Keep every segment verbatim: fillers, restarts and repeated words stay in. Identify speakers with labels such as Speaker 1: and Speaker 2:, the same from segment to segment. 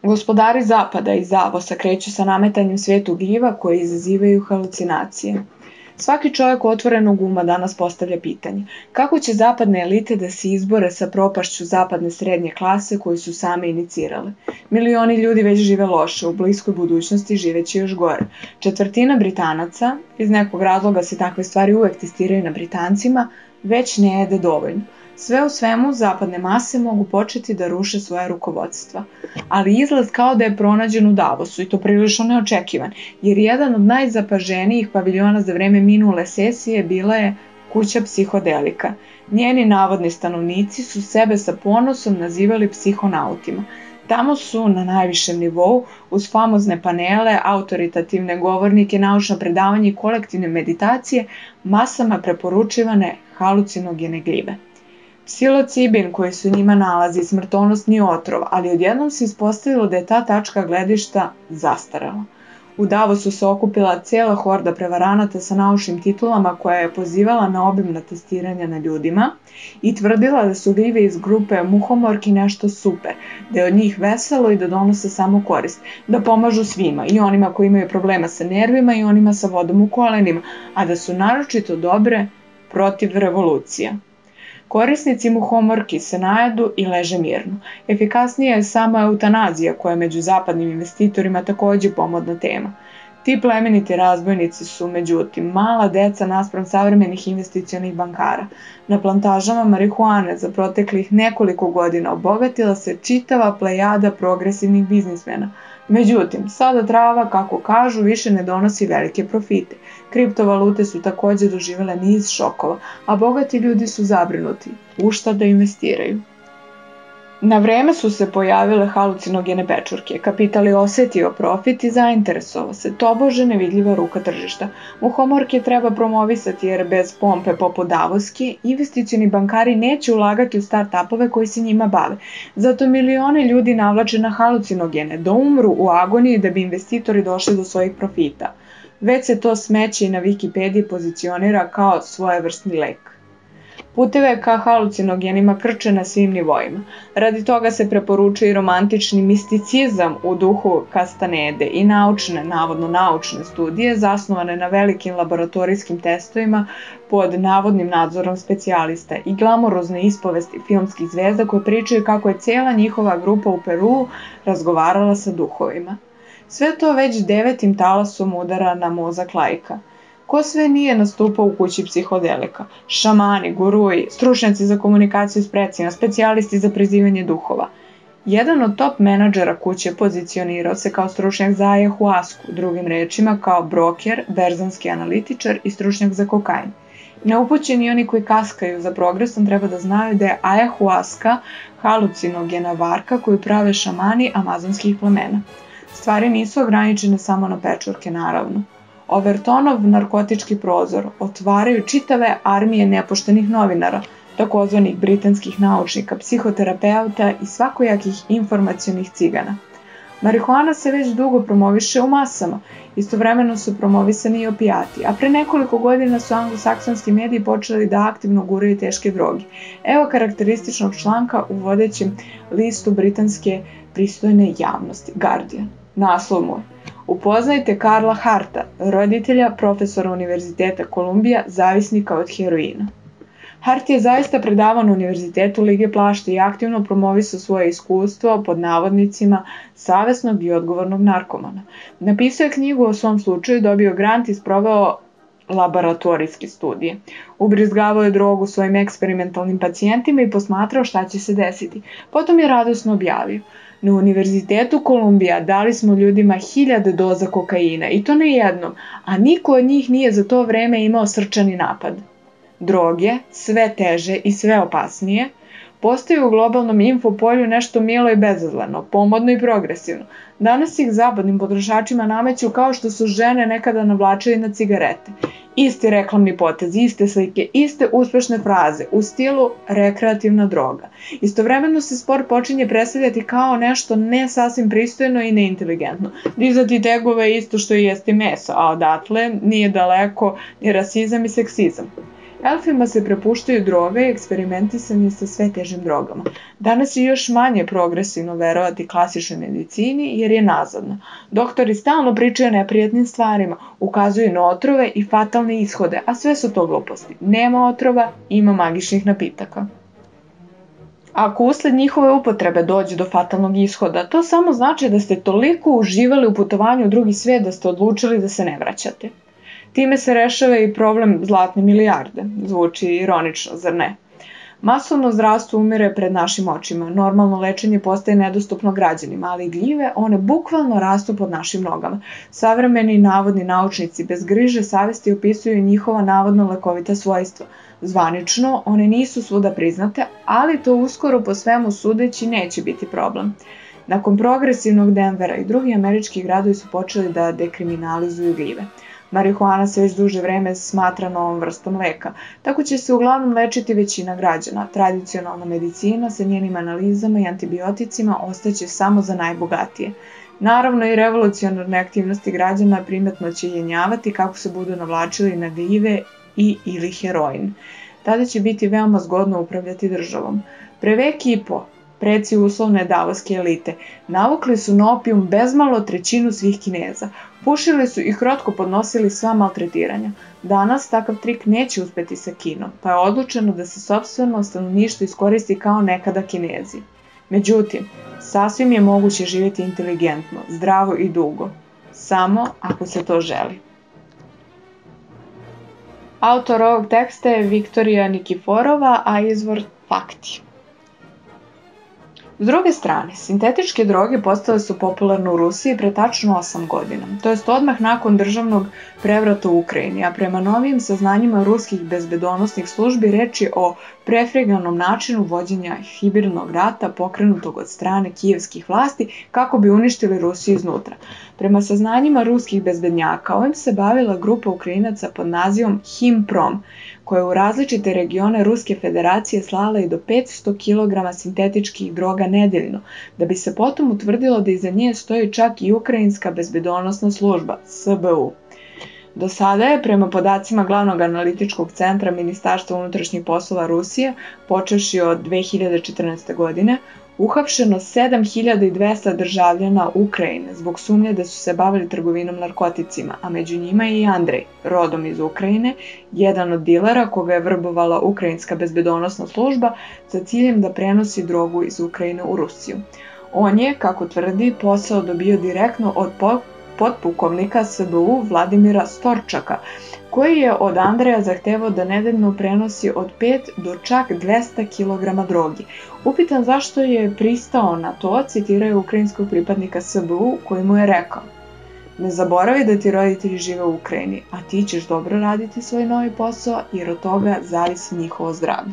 Speaker 1: Gospodari zapada iz Davosa kreću sa nametanjem svetog gljiva koje izazivaju halucinacije. Svaki čovjek otvorenog uma danas postavlja pitanje kako će zapadne elite da se izbore sa propašću zapadne srednje klase koju su same inicirale. Milioni ljudi već žive loše, u bliskoj budućnosti živeće još gore. Četvrtina Britanaca, iz nekog razloga se takve stvari uvek testiraju na Britancima, već ne jede dovoljno. Sve u svemu, zapadne mase mogu početi da ruše svoje rukovodstva. Ali izlaz kao da je pronađen u Davosu, i to prilično neočekivan, jer jedan od najzapaženijih paviljona za vreme minule sesije bila je kuća psihodelika. Njeni navodni stanovnici su sebe sa ponosom nazivali psihonautima. Tamo su na najvišem nivou, uz famozne panele, autoritativne govornike, naučna predavanja i kolektivne meditacije, masama preporučivane halucinogene gljive. Psilocibin koji se u njima nalazi smrtonosni otrov, ali odjednom se ispostavilo da je ta tačka gledišta zastarala. U Davosu se okupila cijela horda prevaranata sa naučnim titulama koja je pozivala na obimna testiranja na ljudima i tvrdila da su gljive iz grupe muhomorki nešto super, da je od njih veselo i da donose samo korist, da pomažu svima, i onima koji imaju problema sa nervima i onima sa vodom u kolenima, a da su naročito dobre protiv revolucija. Korisnici muhomorki se najedu i leže mirno. Efikasnija je sama eutanazija koja je među zapadnim investitorima takođe pomodna tema. Ti plemeniti razbojnici su, međutim, mala deca naspram savremenih investicionih bankara. Na plantažama marihuane za proteklih nekoliko godina obogatila se čitava plejada progresivnih biznismena. Međutim, sada trava, kako kažu, više ne donosi velike profite. Kriptovalute su takođe doživjele niz šokova, a bogati ljudi su zabrinuti u šta da investiraju. Na vreme su se pojavile halucinogene pečurke, kapital je osetio profit i zainteresovao se, tobože nevidljiva ruka tržišta. Muhomorke treba promovisati jer bez pompe poput Davoske, investicioni bankari neće ulagati u start-upove koji se njima bave. Zato milione ljudi navlače na halucinogene, da umru u agoniji da bi investitori došli do svojih profita. Već se to smeće i na Wikipediji pozicionira kao svojevrsni lek. Puteve ka halucinogenima krče na svim nivoima. Radi toga se preporučuje i romantični misticizam u duhu Kastanede i naučne, navodno naučne studije zasnovane na velikim laboratorijskim testovima pod navodnim nadzorom specijalista i glamurozne ispovesti filmskih zvezda koje pričaju kako je cijela njihova grupa u Peruu razgovarala sa duhovima. Sve to već devetim talasom udara na mozak laika. Ko sve nije nastupao u kući psihodelika? Šamani, guruji, stručnjaci za komunikaciju s precima, specijalisti za prizivanje duhova. Jedan od top menadžera kuće pozicionirao se kao stručnjak za ajahuasku, drugim rečima kao broker, berzanski analitičar i stručnjak za kokain. Neupućeni oni koji kaskaju za progresom treba da znaju da je ajahuaska halucinogena varka koju prave šamani amazonskih plemena. Stvari nisu ograničene samo na pečurke, naravno. Overtonov narkotički prozor otvaraju čitave armije nepoštenih novinara, takozvanih britanskih naučnika, psihoterapeuta i svakojakih informacionih cigana. Marihuana se već dugo promoviše u masama, istovremeno su promovisani i opijati, a pre nekoliko godina su anglosaksonski mediji počeli da aktivno guraju teške droge. Evo karakterističnog članka u vodećem listu britanske pristojne javnosti, Guardian. Naslov mu je: Upoznajte Karla Harta, roditelja, profesora Univerziteta Kolumbija, zavisnika od heroina. Hart je zaista predavao na Univerzitetu Lige Plašta i aktivno promovisao svoje iskustvo pod navodnicima savesnog i odgovornog narkomana. Napisao je knjigu o svom slučaju, dobio grant i sproveo laboratorijske studije. Ubrizgavao je drogu svojim eksperimentalnim pacijentima i posmatrao šta će se desiti. Potom je radosno objavio: Na Univerzitetu Kolumbija dali smo ljudima hiljade doza kokaina i to ne jednom, a niko od njih nije za to vreme imao srčani napad. Droge, sve teže i sve opasnije, postaju u globalnom infopolju nešto milo i bezazleno, pomodno i progresivno. Danas ih zapadnim potrošačima nameću kao što su žene nekada navlačili na cigarete. Isti reklamni potez, iste slike, iste uspešne fraze u stilu rekreativna droga. Istovremeno se sport počinje predstavljati kao nešto ne sasvim pristojno i neinteligentno. Dizati tegove isto što i jesti meso, a odatle nije daleko ni rasizam i seksizam. Elfima se prepuštaju droge i eksperimentisanje sa sve težim drogama. Danas je još manje progresivno verovati klasičnoj medicini jer je nazadna. Doktori stalno pričaju o neprijatnim stvarima, ukazuju na otrove i fatalne ishode, a sve su to gluposti. Nema otrova, ima magičnih napitaka. Ako usled njihove upotrebe dođe do fatalnog ishoda, to samo znači da ste toliko uživali u putovanju u drugi svijet da ste odlučili da se ne vraćate. Time se rešava i problem zlatne milijarde. Zvuči ironično, zar ne? Masovno zdravstvo umire pred našim očima, normalno lečenje postaje nedostupno građanima, ali gljive, one bukvalno rastu pod našim nogama. Savremeni navodni naučnici bez griže savesti opisuju njihova navodno lekovita svojstva. Zvanično, one nisu svuda priznate, ali to uskoro po svemu sudeći neće biti problem. Nakon progresivnog Denvera i drugi američki gradovi su počeli da dekriminalizuju gljive. Marihuana se već duže vreme smatra novom vrstom leka, tako će se uglavnom lečiti većina građana. Tradicionalna medicina sa njenim analizama i antibioticima ostaće samo za najbogatije. Naravno i revolucionarne aktivnosti građana primetno će jenjavati kako se budu navlačili na gljive i ili heroin. Tada će biti veoma zgodno upravljati državom. Pre vek i po, preci uslovne davoske elite navukli su na opijum bezmalo trećinu svih Kineza. Pušili su i krotko podnosili sva maltretiranja. Danas takav trik neće uspeti sa Kinom, pa je odlučeno da se sopstveno stanovništvo iskoristi kao nekada Kinezi. Međutim, sasvim je moguće živjeti inteligentno, zdravo i dugo. Samo ako se to želi. Autor ovog teksta je Viktorija Nikiforova, a izvor Fakti. S druge strane, sintetičke droge postale su popularne u Rusiji pre tačno osam godina, to jest odmah nakon državnog prevrata u Ukrajini, a prema novijim saznanjima ruskih bezbedonosnih službi reč je o prefreganom načinu vođenja hibridnog rata pokrenutog od strane kijevskih vlasti kako bi uništili Rusiju iznutra. Prema saznanjima ruskih bezbednjaka, ovim se bavila grupa Ukrajinaca pod nazivom Himprom, koja je u različite regione Ruske federacije slala i do petsto kilograma sintetičkih droga nedeljno, da bi se potom utvrdilo da iza nje stoji čak i Ukrajinska bezbedonosna služba, S B U. Do sada je, prema podacima Glavnog analitičkog centra Ministarstva unutrašnjih poslova Rusije, počevši od dve hiljade četrnaeste. godine, uhapšeno sedam hiljada dvesta državljana Ukrajine zbog sumnje da su se bavili trgovinom narkoticima, a među njima je i Andrej, rodom iz Ukrajine, jedan od dilera koga je vrbovala Ukrajinska bezbedonosna služba sa ciljem da prenosi drogu iz Ukrajine u Rusiju. On je, kako tvrdi, posao dobio direktno od potpukovnika S B U Vladimira Storčaka, koji je od Andreja zahtevao da nedeljno prenosi od pet do čak dvesta kilograma drogi. Upitan zašto je pristao na to, citiraju ukrajinskog pripadnika S B U koji mu je rekao: "Ne zaboravi da ti roditelji žive u Ukrajini, a ti ćeš dobro raditi svoj novi posao jer od toga zavisi njihovo zdravlje."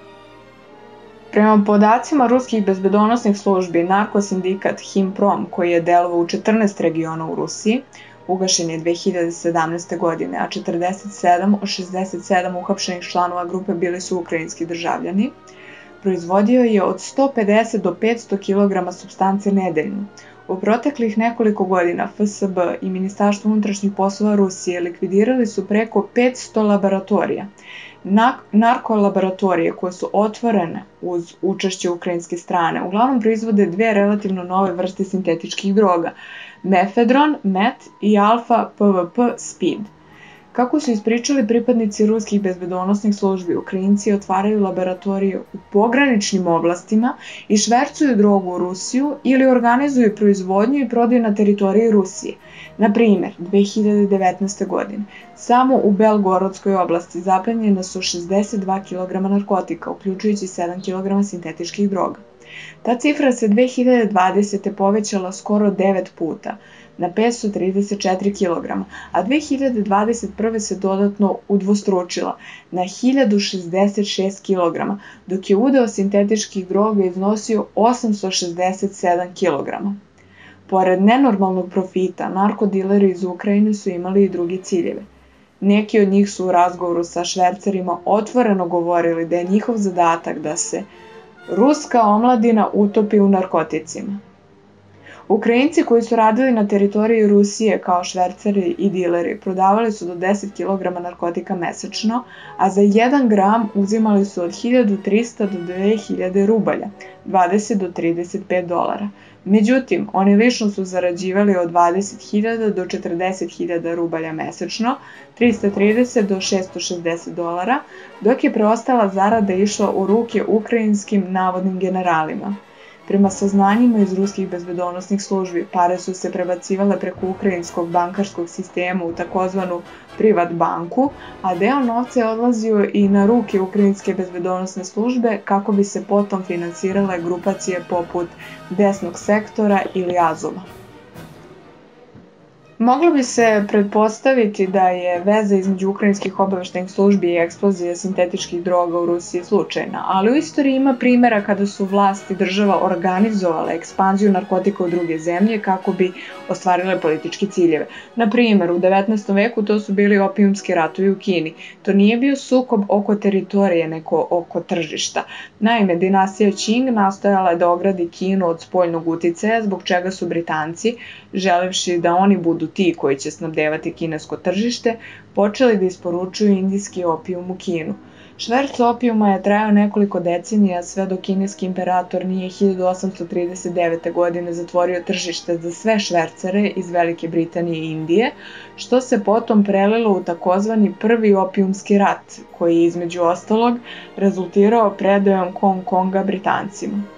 Speaker 1: Prema podacima ruskih bezbedonosnih službi, narkosindikat Himprom, koji je delovao u četrnaest regiona u Rusiji, ugašen je dve hiljade sedamnaeste. godine, a četrdeset sedam od šezdeset sedam uhapšenih članova grupe bili su ukrajinski državljani, proizvodio je od sto pedeset do petsto kilograma supstance nedeljno. U proteklih nekoliko godina F S B i Ministarstvo unutrašnjih poslova Rusije likvidirali su preko petsto laboratorija. Narkolaboratorije koje su otvorene uz učešće ukrajinske strane uglavnom proizvode dve relativno nove vrste sintetičkih droga, mefedron, met i alfa-P V P speed. Kako su ispričali pripadnici ruskih bezbedonosnih službi, Ukrajinci otvaraju laboratorije u pograničnim oblastima i švercuju drogu u Rusiju ili organizuju proizvodnju i prodaju na teritoriji Rusije. Na primjer, dve hiljade devetnaeste. godine samo u Belgorodskoj oblasti zaplenjena su šezdeset dva kilograma narkotika, uključujući sedam kilograma sintetičkih droga. Ta cifra se dve hiljade dvadesete. povećala skoro devet puta, na petsto trideset četiri kilograma, a dve hiljade dvadeset prve. se dodatno udvostručila na hiljadu šezdeset šest kilograma, dok je udeo sintetičkih droga iznosio osamsto šezdeset sedam kilograma. Pored nenormalnog profita, narkodileri iz Ukrajine su imali i druge ciljeve. Neki od njih su u razgovoru sa švercerima otvoreno govorili da je njihov zadatak da se ruska omladina utopi u narkoticima. Ukrajinci koji su radili na teritoriji Rusije kao šverceri i dileri prodavali su do deset kilograma narkotika mesečno, a za jedan gram uzimali su od hiljadu trista do dve hiljade rubalja, dvadeset do trideset pet dolara. Međutim, oni lično su zarađivali od dvadeset hiljada do četrdeset hiljada rubalja mesečno, trista trideset do šesto šezdeset dolara, dok je preostala zarada išla u ruke ukrajinskim navodnim generalima. Prema saznanjima iz ruskih bezbedonosnih službi, pare su se prebacivale preko ukrajinskog bankarskog sistema u takozvanu privat banku, a deo novca je odlazio i na ruke ukrajinske bezbedonosne službe kako bi se potom finansirale grupacije poput desnog sektora ili Azova. Moglo bi se pretpostaviti da je veza između ukrajinskih obaveštajnih službi i eksplozije sintetičkih droga u Rusiji slučajna, ali u istoriji ima primjera kada su vlasti država organizovale ekspanziju narkotika u druge zemlje kako bi ostvarile političke ciljeve. Na primjer, u devetnaestom veku to su bili opijumski ratovi u Kini. To nije bio sukob oko teritorije, nego oko tržišta. Naime, dinastija Qing nastojala je da ogradi Kinu od spoljnog uticaja, zbog čega su Britanci, želevši da oni budu ti koji će snabdevati kinesko tržište, počeli da isporučuju indijski opijum u Kinu. Šverc opijuma je trajao nekoliko decenija sve dok kineski imperator nije hiljadu osamsto trideset devete. godine zatvorio tržište za sve švercere iz Velike Britanije i Indije, što se potom prelilo u takozvani prvi opijumski rat, koji je između ostalog rezultirao predajom Hong Konga Britancima.